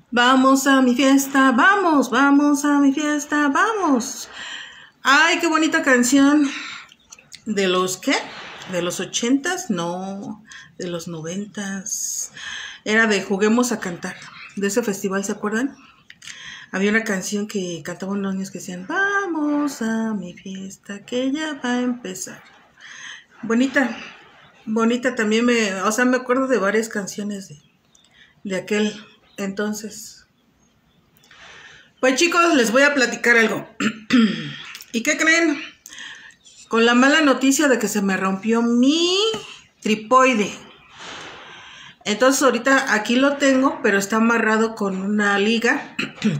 Vamos a mi fiesta, vamos, vamos a mi fiesta, vamos. Ay, qué bonita canción. ¿De los qué? ¿De los 80s? No, de los 90s. Era de Juguemos a Cantar. De ese festival, ¿se acuerdan? Había una canción que cantaban los niños que decían, vamos a mi fiesta, que ya va a empezar. Bonita, bonita también me acuerdo de varias canciones de aquel entonces. Pues chicos, les voy a platicar algo. ¿Y qué creen? Con la mala noticia de que se me rompió mi tripoide. Entonces ahorita aquí lo tengo, pero está amarrado con una liga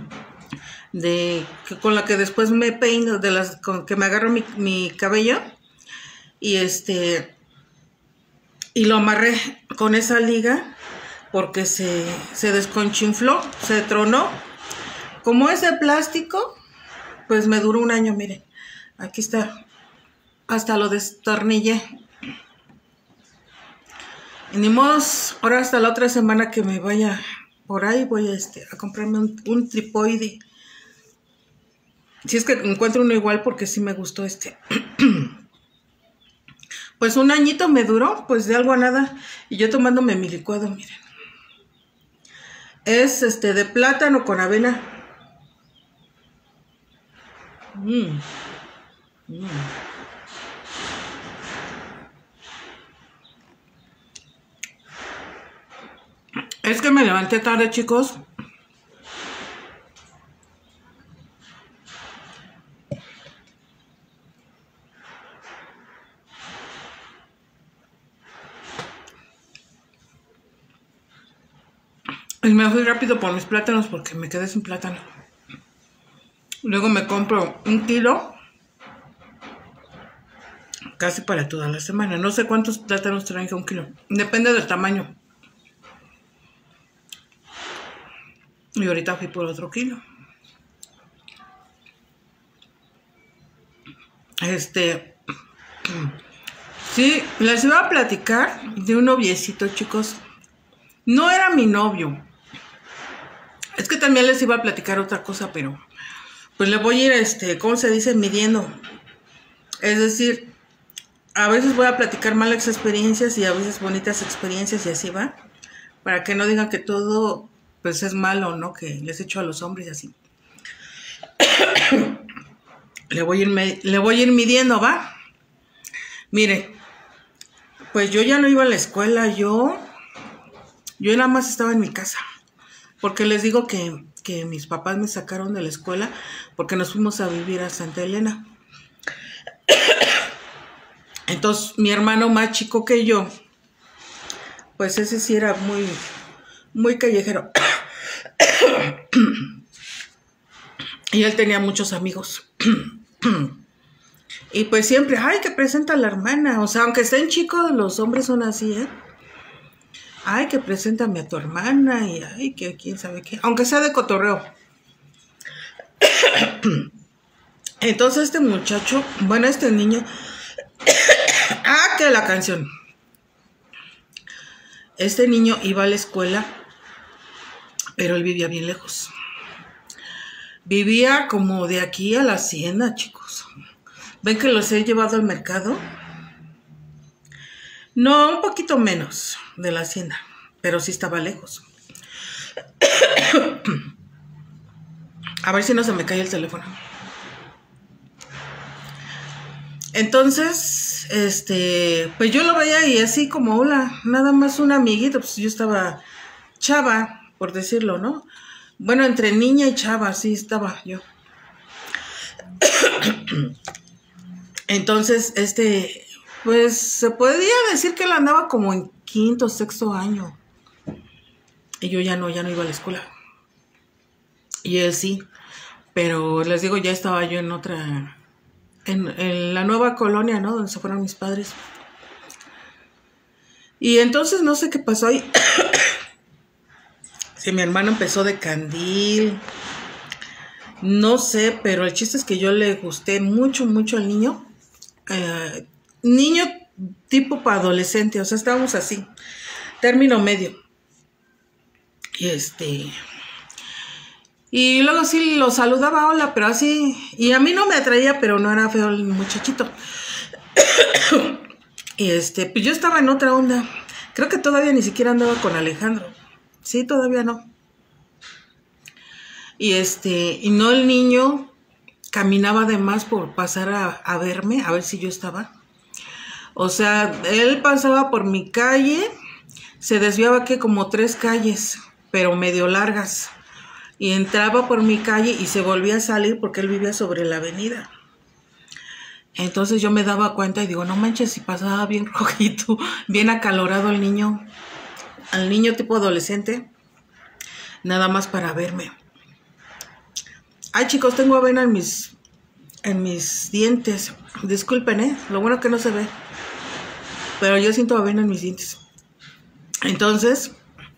con la que después me peino, con que me agarro mi cabello. Y y lo amarré con esa liga porque se desconchinfló, se tronó. Como es de plástico, pues me duró un año, miren. Aquí está. Hasta lo destornillé. Y ni modo, ahora hasta la otra semana que me vaya por ahí voy a comprarme un tripoide. Si es que encuentro uno igual, porque sí me gustó Pues un añito me duró, pues de algo a nada. Y yo tomándome mi licuado, miren. Es de plátano con avena. Es que me levanté tarde, chicos. Y me fui rápido por mis plátanos porque me quedé sin plátano. Luego me compro 1 kilo. Casi para toda la semana. No sé cuántos plátanos traen 1 kilo. Depende del tamaño. Y ahorita fui por otro kilo. Sí, les iba a platicar de un noviecito, chicos. No era mi novio. Es que también les iba a platicar otra cosa, pero pues le voy a ir, ¿cómo se dice? Midiendo. Es decir, a veces voy a platicar malas experiencias y a veces bonitas experiencias y así va. Para que no digan que todo pues es malo, ¿no? Que les echo a los hombres y así. Le voy a ir midiendo, ¿va? Mire, pues yo ya no iba a la escuela, yo nada más estaba en mi casa. Porque les digo que mis papás me sacaron de la escuela porque nos fuimos a vivir a Santa Elena. Entonces, mi hermano más chico que yo, pues ese sí era muy, muy callejero. Y él tenía muchos amigos. Y pues siempre, ay, que presenta a la hermana. O sea, aunque estén chicos, los hombres son así, ¿eh? Ay, que preséntame a tu hermana. Y ay, que quién sabe qué. Aunque sea de cotorreo. Entonces este muchacho, bueno, este niño. Que la canción. Este niño iba a la escuela, pero él vivía bien lejos. Vivía como de aquí a la hacienda, chicos. ¿Ven que los he llevado al mercado? No, un poquito menos de la hacienda, pero sí estaba lejos. A ver si no se me cae el teléfono. Entonces, pues yo lo veía y así como, hola, nada más un amiguito, pues yo estaba chava, por decirlo, ¿no? Bueno, entre niña y chava, sí estaba yo. Entonces, pues se podía decir que él andaba como en 5º o 6º año. Y yo ya no iba a la escuela. Y él sí. Pero les digo, ya estaba yo en otra, en la nueva colonia, ¿no? Donde se fueron mis padres. Y entonces no sé qué pasó ahí. Si mi hermano empezó de candil. No sé, pero el chiste es que yo le gusté mucho, mucho al niño. Niño tipo para adolescente, o sea, estábamos así. Término medio. Y Y luego sí lo saludaba, hola, pero así. Y a mí no me atraía, pero no era feo el muchachito. Y pues yo estaba en otra onda. Creo que todavía ni siquiera andaba con Alejandro. Sí, todavía no. Y no, el niño caminaba de más por pasar a verme, a ver si yo estaba. O sea, él pasaba por mi calle, se desviaba que como 3 calles, pero medio largas. Y entraba por mi calle y se volvía a salir porque él vivía sobre la avenida. Entonces yo me daba cuenta y digo, no manches, si pasaba bien rojito, bien acalorado el niño, al niño tipo adolescente, nada más para verme. Ay, chicos, tengo avena en mis dientes. Disculpen, lo bueno que no se ve. Pero yo siento avena en mis dientes. Entonces,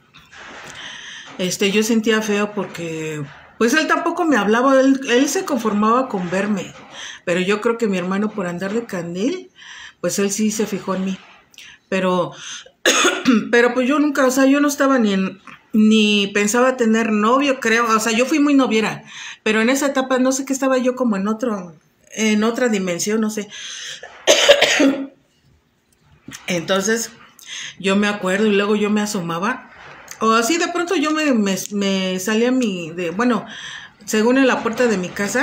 yo sentía feo porque, pues él tampoco me hablaba, él se conformaba con verme. Pero yo creo que mi hermano, por andar de candil, pues él sí se fijó en mí. Pero pues yo nunca, o sea, yo no estaba ni pensaba tener novio, creo. O sea, yo fui muy noviera. Pero en esa etapa, no sé qué, estaba yo como en otra dimensión, no sé. Entonces, yo me acuerdo y luego yo me asomaba. O así de pronto yo me salía bueno, según en la puerta de mi casa.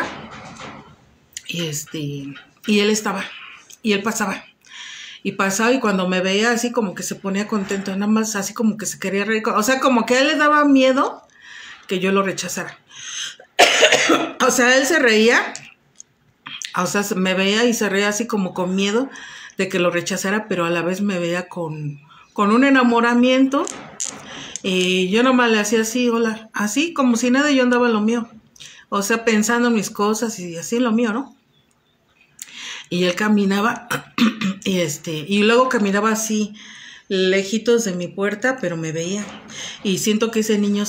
Y él estaba. Y él pasaba. Y pasaba y cuando me veía así como que se ponía contento. Nada más así como que se quería reír. O sea, como que a él le daba miedo que yo lo rechazara. O sea, él se reía. O sea, me veía y se reía así como con miedo de que lo rechazara, pero a la vez me veía con un enamoramiento. Y yo nomás le hacía así, hola, así como si nada, yo andaba en lo mío. O sea, pensando en mis cosas y así en lo mío, ¿no? Y él caminaba, y luego caminaba así, lejitos de mi puerta, pero me veía. Y siento que ese niño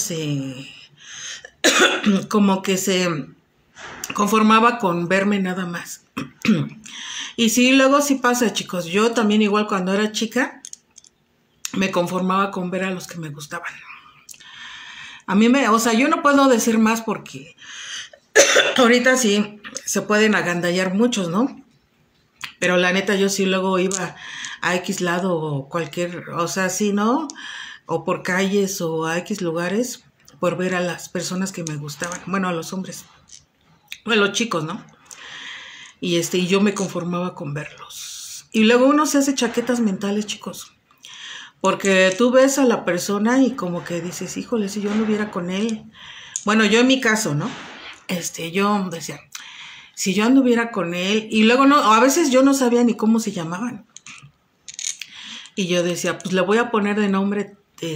como que se conformaba con verme nada más. Y sí, luego sí pasa, chicos. Yo también igual cuando era chica, me conformaba con ver a los que me gustaban. O sea, yo no puedo decir más porque ahorita sí se pueden agandallar muchos, ¿no? Pero la neta yo sí luego iba a X lado o cualquier, o sea, sí, ¿no? O por calles o a X lugares por ver a las personas que me gustaban. Bueno, a los hombres. O a los chicos, ¿no? Y yo me conformaba con verlos. Y luego uno se hace chaquetas mentales, chicos. Porque tú ves a la persona y como que dices, híjole, si yo no hubiera con él. Bueno, yo en mi caso, ¿no? Yo decía, si yo anduviera con él. Y luego no, a veces yo no sabía ni cómo se llamaban. Y yo decía, pues le voy a poner de nombre,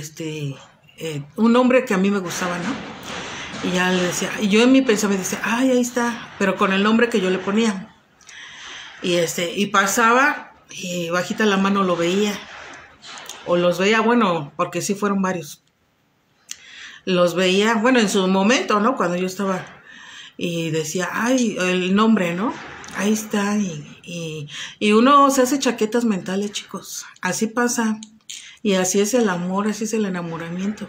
un nombre que a mí me gustaba, ¿no? Y ya le decía, y yo en mi pensamiento decía, ay, ahí está, pero con el nombre que yo le ponía. Y pasaba y bajita la mano lo veía. O los veía, bueno, porque sí fueron varios. Los veía, bueno, en su momento, ¿no? Cuando yo estaba y decía, ay, el nombre, ¿no? Ahí está. Y uno se hace chaquetas mentales, chicos. Así pasa. Y así es el amor, así es el enamoramiento.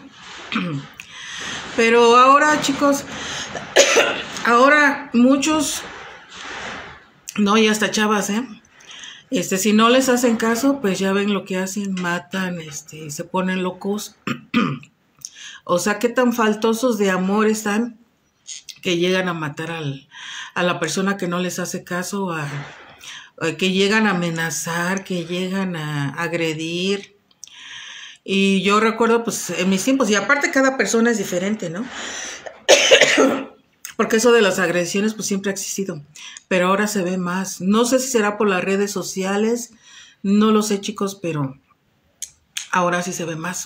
Pero ahora, chicos, ahora muchos, no, y hasta chavas, si no les hacen caso, pues ya ven lo que hacen, matan, se ponen locos. O sea, qué tan faltosos de amor están que llegan a matar a la persona que no les hace caso, que llegan a amenazar, que llegan a agredir. Y yo recuerdo, pues, en mis tiempos, y aparte cada persona es diferente, ¿no? Porque eso de las agresiones pues siempre ha existido, pero ahora se ve más. No sé si será por las redes sociales, no lo sé, chicos, pero ahora sí se ve más.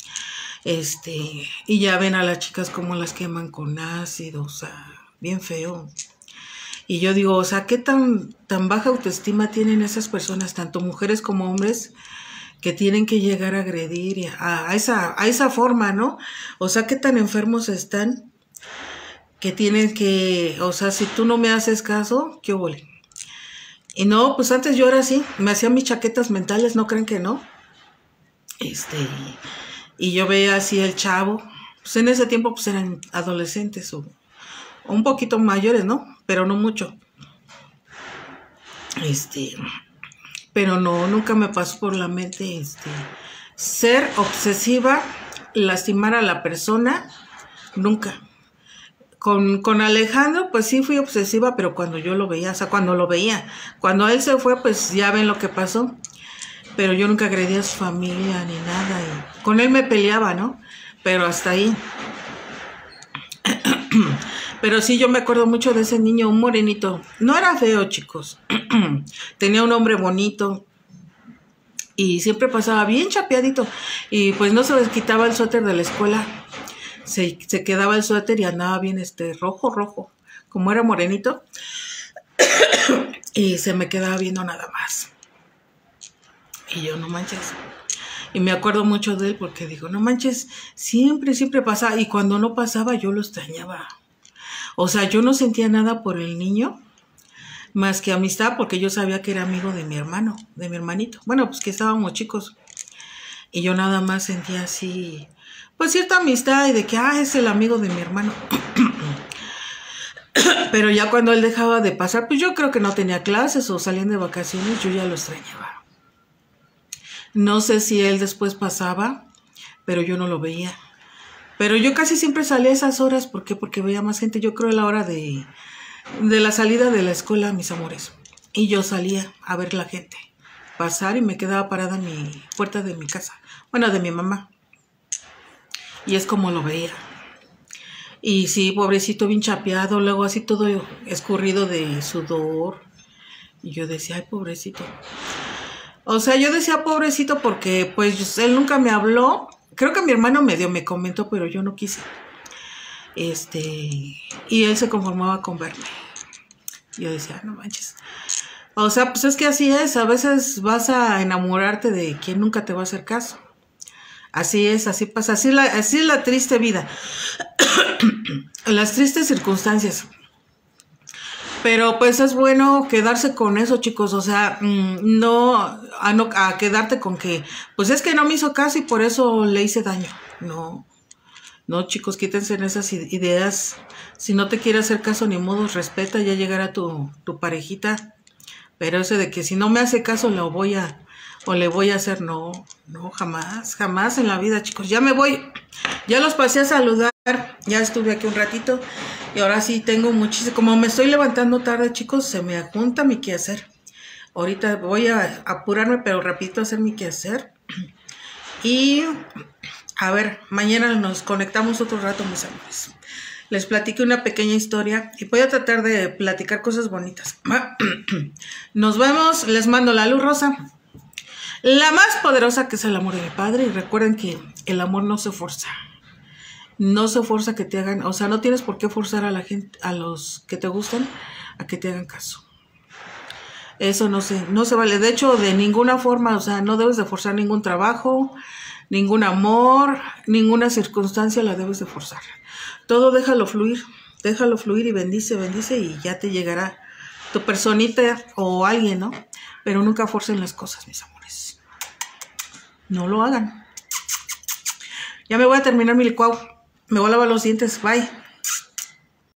Y ya ven a las chicas como las queman con ácido, o sea, bien feo. Y yo digo, o sea, ¿qué tan baja autoestima tienen esas personas, tanto mujeres como hombres, que tienen que llegar a agredir a esa forma, ¿no? O sea, ¿qué tan enfermos están? Que tienen que, o sea, si tú no me haces caso, ¿qué huele? Y no, pues antes yo era así, me hacía mis chaquetas mentales, no creen que no. Y yo veía así el chavo, pues en ese tiempo pues eran adolescentes o un poquito mayores, ¿no? Pero no mucho. Pero no, nunca me pasó por la mente, ser obsesiva, lastimar a la persona, nunca. Con Alejandro, pues sí fui obsesiva, pero cuando yo lo veía, o sea, cuando lo veía. Cuando él se fue, pues ya ven lo que pasó. Pero yo nunca agredí a su familia ni nada. Y con él me peleaba, ¿no? Pero hasta ahí. Pero sí, yo me acuerdo mucho de ese niño, un morenito. No era feo, chicos. Tenía un hombre bonito. Y siempre pasaba bien chapeadito. Y pues no se les quitaba el suéter de la escuela. Se quedaba el suéter y andaba bien rojo. Como era morenito. Y se me quedaba viendo nada más. Y yo, no manches. Y me acuerdo mucho de él porque digo, no manches, siempre pasaba. Y cuando no pasaba, yo lo extrañaba. O sea, yo no sentía nada por el niño, más que amistad, porque yo sabía que era amigo de mi hermano, de mi hermanito. Bueno, pues que estábamos chicos. Y yo nada más sentía así, pues cierta amistad y de que, es el amigo de mi hermano. Pero ya cuando él dejaba de pasar, pues yo creo que no tenía clases o salían de vacaciones, yo ya lo extrañaba. No sé si él después pasaba, pero yo no lo veía. Pero yo casi siempre salía a esas horas. ¿Por qué? Porque veía más gente. Yo creo a la hora de la salida de la escuela, mis amores. Y yo salía a ver la gente pasar y me quedaba parada en mi puerta de mi casa. Bueno, de mi mamá. Y es como lo veía. Y sí, pobrecito, bien chapeado. Luego así todo escurrido de sudor. Y yo decía, ay, pobrecito. O sea, yo decía pobrecito porque pues él nunca me habló. Creo que mi hermano medio me comentó, pero yo no quise. Y él se conformaba con verme. Yo decía, no manches. O sea, pues es que así es. A veces vas a enamorarte de quien nunca te va a hacer caso. Así es, así pasa. Así es la triste vida. Las tristes circunstancias. Pero pues es bueno quedarse con eso, chicos. O sea, no a quedarte con que, pues es que no me hizo caso y por eso le hice daño. No, chicos, quítense en esas ideas. Si no te quiere hacer caso, ni modo, respeta, ya llegará tu parejita. Pero ese de que si no me hace caso le voy a hacer, no, jamás en la vida, chicos. Ya me voy, ya los pasé a saludar, ya estuve aquí un ratito. Y ahora sí tengo muchísimo, como me estoy levantando tarde, chicos, se me junta mi quehacer. Ahorita voy a apurarme, pero rapidito a hacer mi quehacer. Y a ver, mañana nos conectamos otro rato, mis amores. Les platiqué una pequeña historia y voy a tratar de platicar cosas bonitas. Nos vemos, les mando la luz rosa. La más poderosa, que es el amor de mi padre. Y recuerden que el amor no se forza. No se forza que te hagan, o sea, no tienes por qué forzar a la gente, a los que te gustan, a que te hagan caso. Eso no se vale. De hecho, de ninguna forma, o sea, no debes de forzar ningún trabajo, ningún amor, ninguna circunstancia la debes de forzar. Todo déjalo fluir y bendice y ya te llegará tu personita o alguien, ¿no? Pero nunca forcen las cosas, mis amores. No lo hagan. Ya me voy a terminar mi licuado. Me voy a lavar los dientes. Bye.